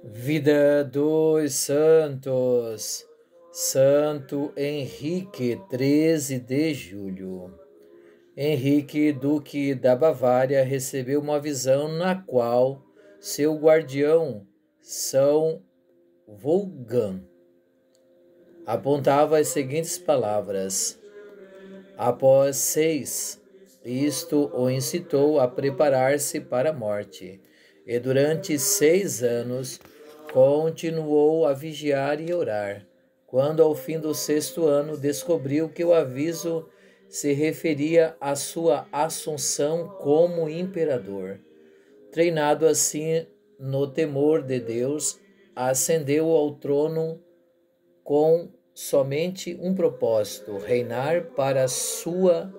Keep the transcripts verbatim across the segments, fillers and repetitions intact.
Vida dos Santos. Santo Henrique, treze de julho. Henrique, duque da Bavária, recebeu uma visão na qual seu guardião, São Wolfgang, apontava as seguintes palavras: após seis, isto o incitou a preparar-se para a morte, e durante seis anos continuou a vigiar e orar. Quando, ao fim do sexto ano, descobriu que o aviso se referia à sua assunção como imperador. Treinado assim no temor de Deus, ascendeu ao trono com somente um propósito: reinar para sua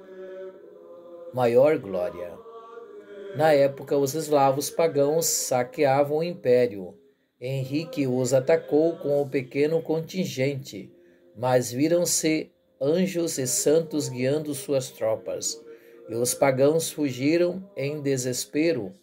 maior glória. Na época, os eslavos pagãos saqueavam o império. Henrique os atacou com um pequeno contingente, mas viram-se anjos e santos guiando suas tropas, e os pagãos fugiram em desespero.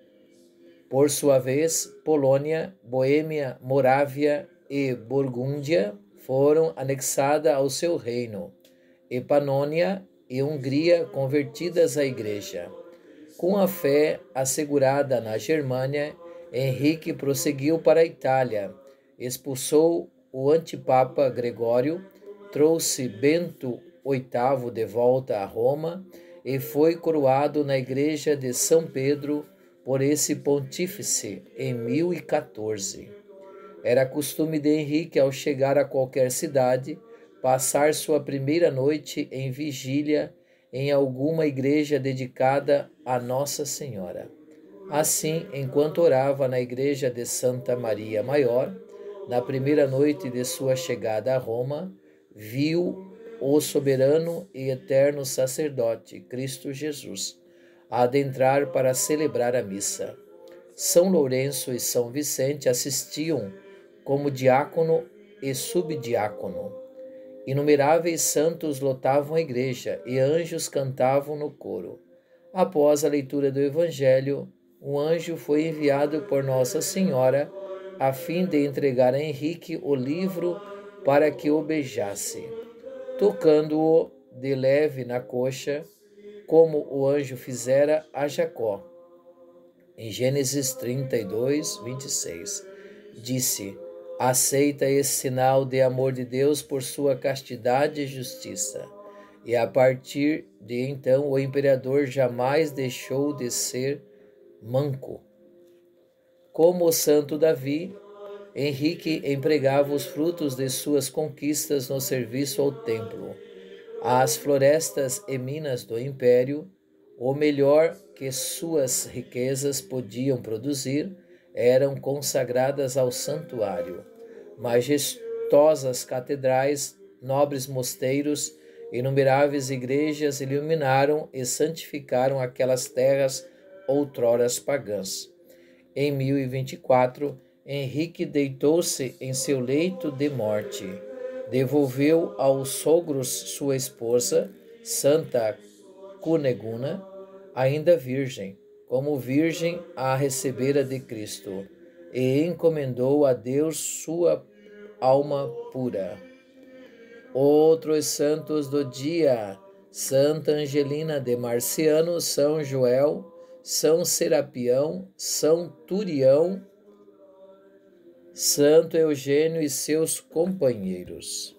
Por sua vez, Polônia, Boêmia, Morávia e Burgúndia foram anexadas ao seu reino, e Panônia e Hungria convertidas à Igreja. Com a fé assegurada na Germânia, Henrique prosseguiu para a Itália, expulsou o antipapa Gregório, trouxe Bento oitavo de volta a Roma e foi coroado na Igreja de São Pedro por esse pontífice em mil e quatorze. Era costume de Henrique, ao chegar a qualquer cidade, passar sua primeira noite em vigília em alguma igreja dedicada a Nossa Senhora. Assim, enquanto orava na igreja de Santa Maria Maior, na primeira noite de sua chegada a Roma, viu o soberano e eterno sacerdote, Cristo Jesus, adentrar para celebrar a missa. São Lourenço e São Vicente assistiam como diácono e subdiácono. Inumeráveis santos lotavam a igreja e anjos cantavam no coro. Após a leitura do Evangelho, um anjo foi enviado por Nossa Senhora a fim de entregar a Henrique o livro para que o beijasse, tocando-o de leve na coxa, como o anjo fizera a Jacó. Em Gênesis trinta e dois, vinte e seis, disse: aceita esse sinal de amor de Deus por sua castidade e justiça. E a partir de então o imperador jamais deixou de ser manco. Como o santo Davi, Henrique empregava os frutos de suas conquistas no serviço ao templo, às florestas e minas do império. O melhor que suas riquezas podiam produzir eram consagradas ao santuário. Majestosas catedrais, nobres mosteiros, inumeráveis igrejas iluminaram e santificaram aquelas terras outroras pagãs. Em mil e vinte e quatro, Henrique deitou-se em seu leito de morte. Devolveu aos sogros sua esposa, Santa Cuneguna, ainda virgem, como virgem a recebera de Cristo, e encomendou a Deus sua alma pura. Outros santos do dia: Santa Angelina de Marciano, São Joel, São Serapião, São Turião, Santo Eugênio e seus companheiros.